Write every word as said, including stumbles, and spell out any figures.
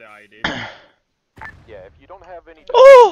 die, dude. Yeah, if you don't have any... Oh!